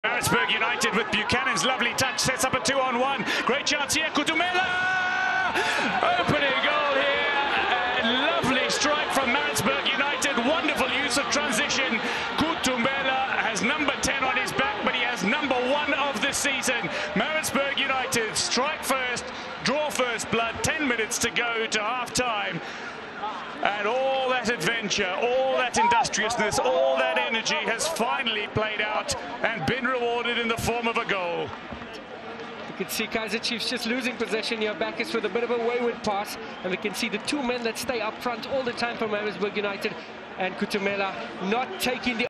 Maritzburg United with Buchanan's lovely touch sets up a 2-on-1. Great chance here, Kutumela! Opening goal here, and lovely strike from Maritzburg United. Wonderful use of transition. Kutumela has number 10 on his back, but he has number 1 of the season. Maritzburg United strike first, draw first blood. 10 minutes to go to half-time. And all that adventure, all that industriousness, all that energy has finally played out and been rewarded in the form of a goal. You can see Kaizer Chiefs just losing possession here. Backus with a bit of a wayward pass. And we can see the two men that stay up front all the time for Maritzburg United. And Kutumela not taking the